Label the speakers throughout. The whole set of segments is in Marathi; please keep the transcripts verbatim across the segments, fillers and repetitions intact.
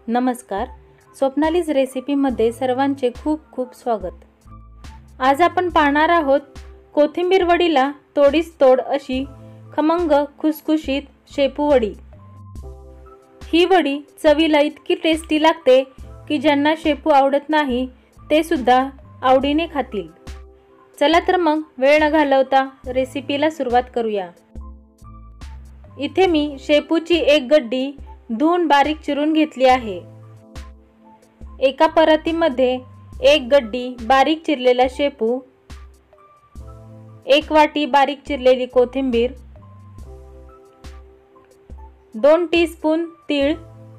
Speaker 1: नमस्कार, स्वप्नालीज रेसिपीमध्ये सर्वांचे खूप खूप स्वागत। आज आपण पाहणार आहोत कोथिंबीर वडीला तोडीस तोड अशी खमंग खुसखुशीत शेपू वडी। ही वडी चवीला इतकी टेस्टी लागते की ज्यांना शेपू आवडत नाही ते सुद्धा आवडीने खातील। चला तर मग वेळ न घालवता रेसिपीला सुरुवात करूया। इथे मी शेपूची एक गड्डी धुवून बारीक चिरून घेतली आहे। एका परातीमध्ये एक गड्डी बारीक चिरलेला शेपू, एक वाटी बारीक चिरलेली कोथिंबीर, दोन टीस्पून तीळ,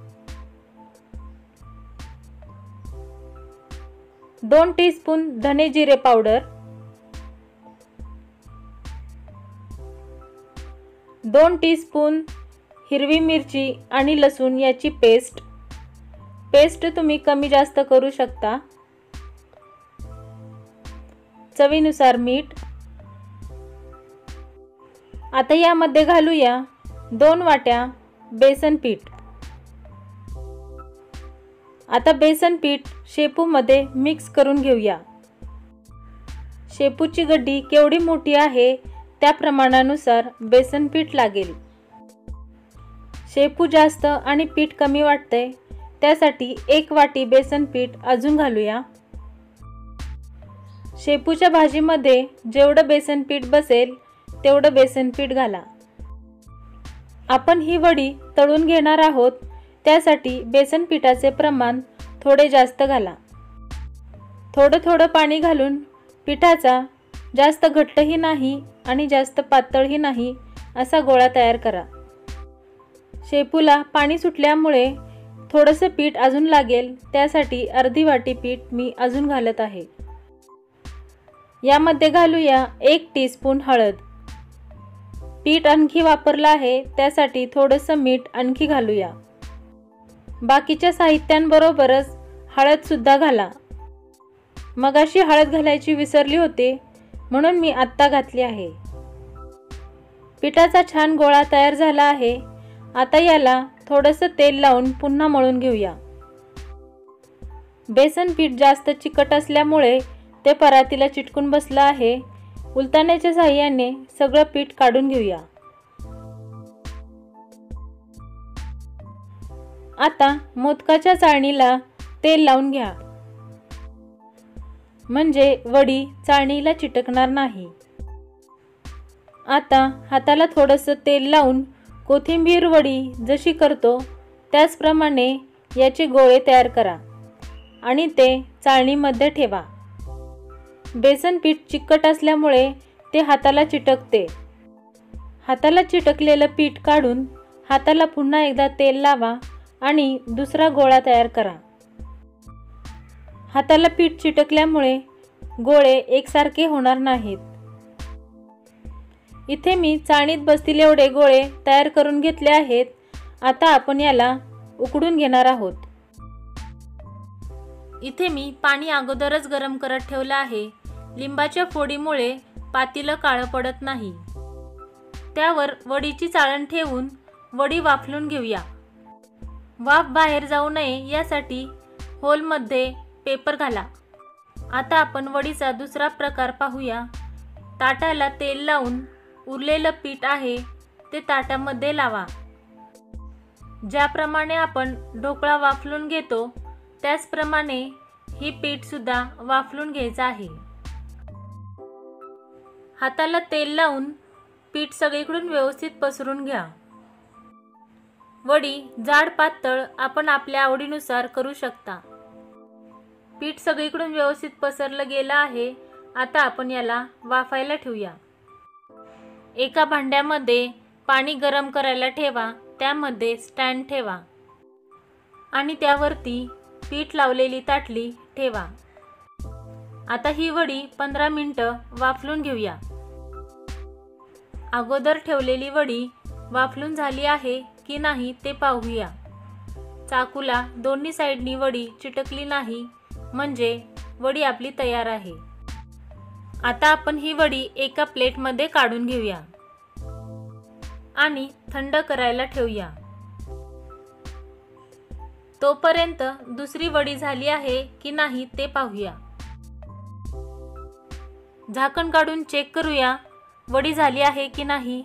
Speaker 1: दोन टीस्पून धने जिरे पावडर, दोन टीस्पून हिरवी मिरची आणि लसूण याची पेस्ट पेस्ट तुम्ही कमी जास्त करू शकता। चवीनुसार मीठ। आता यामध्ये घालूया दोन वाट्या बेसन पीठ। आता बेसन पीठ शेपूमध्ये मिक्स करून घेऊया। शेपूची गड्डी केवढी मोठी आहे त्या प्रमाणानुसार बेसन पीठ लागेल। शेपू जास्त आणि पीठ कमी वाटते त्यासाठी एक वाटी बेसन पीठ अजून घालूया। शेपूच्या भाजीमध्ये जेवढं बेसन पीठ बसेल तेवढं बेसन पीठ घाला। आपण ही वडी तळून घेणार आहोत त्यासाठी बेसन पीठाचे प्रमाण थोडे जास्त घाला। थोडं थोडं पाणी घालून पिठाचा जास्त घट्टही नाही आणि जास्त पातळही नाही असा गोळा तयार करा। शेपूला पाणी सुटल्यामुळे थोडंसं पीठ अजून लागेल त्यासाठी अर्धी वाटी पीठ मी अजून घालत आहे। यामध्ये घालूया एक टीस्पून हळद। पीठ आणखी वापरलं आहे त्यासाठी थोडंसं मीठ आणखी घालूया। बाकीच्या साहित्यांबरोबरच हळद सुद्धा घाला। मगाशी हळद घालायची विसरली होते म्हणून मी आत्ता घातली आहे। पिठाचा छान गोळा तयार झाला आहे। आता याला थोडंसं तेल लावून पुन्हा मळून घेऊया। बेसन पीठ जास्त चिकट असल्यामुळे ते परातीला चिटकून बसलं आहे। उलटण्याच्या साहाय्याने सगळं पीठ काढून घेऊया। आता मोदकाच्या चाळणीला तेल लावून घ्या म्हणजे वडी चाळणीला चिटकणार नाही। आता हाताला थोडंसं तेल लावून कोथिंबीर वडी जशी करतो त्याचप्रमाणे याचे गोळे तयार करा आणि ते चाळणीमध्ये ठेवा। बेसन पीठ चिकट असल्यामुळे ते हाताला चिटकते। हाताला चिटकलेलं पीठ काढून हाताला पुन्हा एकदा तेल लावा आणि दुसरा गोळा तयार करा। हाताला पीठ चिटकल्यामुळे गोळे एकसारखे होणार नाहीत। इथे मी चाळणीत बसतील एवढे गोळे तयार करून घेतले आहेत। आता आपण याला उकडून घेणार आहोत। इथे मी पाणी अगोदरच गरम करत ठेवलं आहे। लिंबाच्या फोडीमुळे पातेलं काळं पडत नाही। त्यावर वडीची चाळण ठेवून वडी वाफलून घेऊया। वाफ बाहेर जाऊ नये यासाठी होलमध्ये पेपर घाला। आता आपण वडीचा दुसरा प्रकार पाहूया। ताटाला तेल लावून उरलेलं पीठ आहे ते ताटामध्ये लावा। ज्याप्रमाणे आपण ढोकळा वाफलून घेतो त्याचप्रमाणे ही पीठ सुद्धा वाफलून घ्यायचं आहे। हाताला तेल लावून पीठ सगळीकडून व्यवस्थित पसरून घ्या। वडी जाड पातळ आपण आपल्या आवडीनुसार करू शकता। पीठ सगळीकडून व्यवस्थित पसरलं गेलं आहे। आता आपण याला वाफायला ठेवूया। एका भांड्यामध्ये पाणी गरम करायला ठेवा, त्यामध्ये स्टँड ठेवा आणि त्यावरती पीठ लावलेली ताटली ठेवा। आता ही वडी पंधरा मिनिटं वाफलून घेऊया। अगोदर ठेवलेली वडी वाफलून झाली आहे की नाही ते पाहूया। चाकूला दोन्ही साइडनी वडी चिटकली नाही म्हणजे वडी आपली तयार आहे। आता आपण ही वडी एका प्लेटमध्ये काढून घेऊया आणि थंड करायला ठेवूया। तोपर्यंत दुसरी वडी झाली आहे की नाही ते पाहूया। झाकण काढून चेक करूया वडी झाली आहे की नाही।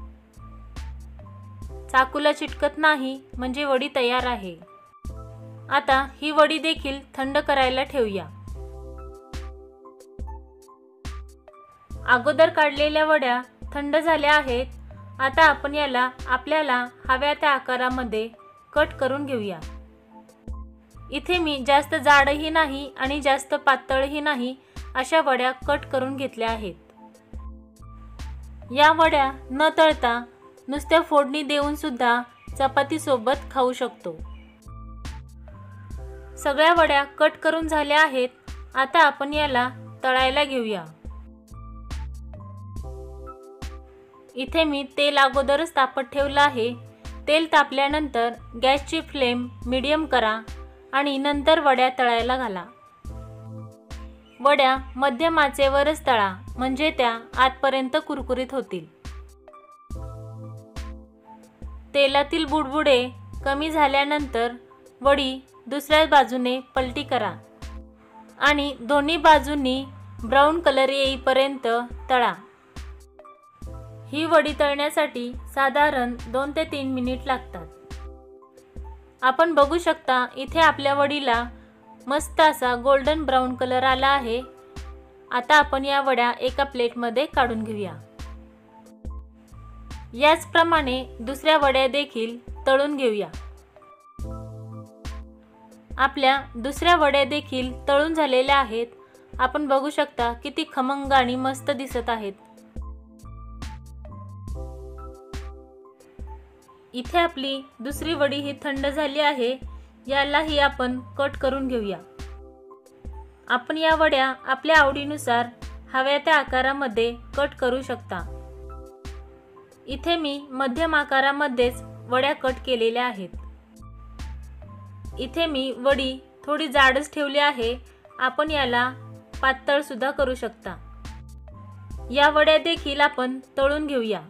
Speaker 1: चाकूला चिटकत नाही म्हणजे वडी तयार आहे। आता ही वडी देखील थंड करायला ठेवूया। अगोदर काढलेल्या वड्या थंड झाल्या आहेत। आता आपण याला आपल्याला हव्या त्या आकारामध्ये कट करून घेऊया। इथे मी जास्त जाडही नाही आणि जास्त पातळही नाही अशा वड्या कट करून घेतल्या आहेत। या वड्या न तळता नुसत्या फोडणी देऊन सुद्धा चपाती सोबत खाऊ शकतो। सगळ्या वड्या कट करून झाल्या आहेत। आता आपण याला तळायला घेऊया। इथे मी तेल अगोदरच तापत ठेवलं आहे। तेल तापल्यानंतर गॅसची फ्लेम मीडियम करा आणि नंतर वड्या तळायला घाला। वड्या मध्यम आचेवरच तळा म्हणजे त्या आतपर्यंत कुरकुरीत होतील। तेलातील बुडबुडे कमी झाल्यानंतर वडी दुसऱ्या बाजूने पलटी करा आणि दोन्ही बाजूंनी ब्राऊन कलर येईपर्यंत तळा। ही वडी तळण्यासाठी साधारण दोन ते तीन मिनिट लागतात। आपण बघू शकता इथे आपल्या वडीला मस्त असा गोल्डन ब्राऊन कलर आला आहे। आता आपण या वड्या एका प्लेटमध्ये काढून घेऊया। याचप्रमाणे दुसऱ्या वड्या देखील तळून घेऊया। आपल्या दुसऱ्या वड्या देखील तळून झालेल्या आहेत। आपण बघू शकता किती खमंग आणि मस्त दिसत आहेत। इथे आपली दुसरी वडी ही थंड झाली आहे। यालाही आपण कट करून घेऊया। आपण या वड्या आपल्या आवडीनुसार हव्या त्या आकारामध्ये कट करू शकता। इथे मी मध्यम आकारामध्येच वड्या कट केलेल्या आहेत। इथे मी वडी थोडी जाडच ठेवली आहे। आपण याला पातळ सुद्धा करू शकता। या वड्या देखील आपण तळून घेऊया।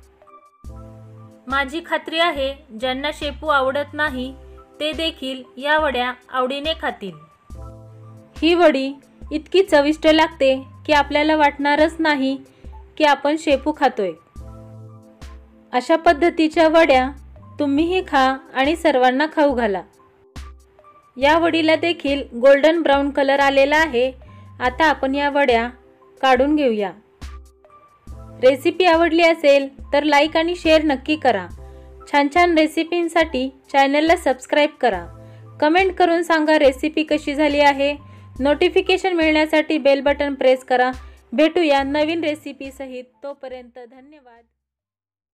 Speaker 1: माझी खात्री आहे ज्यांना शेपू आवडत नाही ते देखील या वड्या आवडीने खातील। ही वडी इतकी चविष्ट लागते की आपल्याला वाटणारच नाही की आपण शेपू खातोय। अशा पद्धतीच्या वड्या तुम्हीही खा आणि सर्वांना खाऊ घाला। या वडीला देखील गोल्डन ब्राऊन कलर आलेला आहे। आता आपण या वड्या काढून घेऊया। रेसिपी आवडली असेल तर लाईक आणि शेअर नक्की करा। छान छान रेसिपींसाठी चॅनलला सबस्क्राईब करा। कमेंट करून सांगा रेसिपी कशी झाली आहे। नोटिफिकेशन मिळण्यासाठी बेल बटन प्रेस करा। भेटूया नवीन रेसिपी सहित। तोपर्यंत धन्यवाद।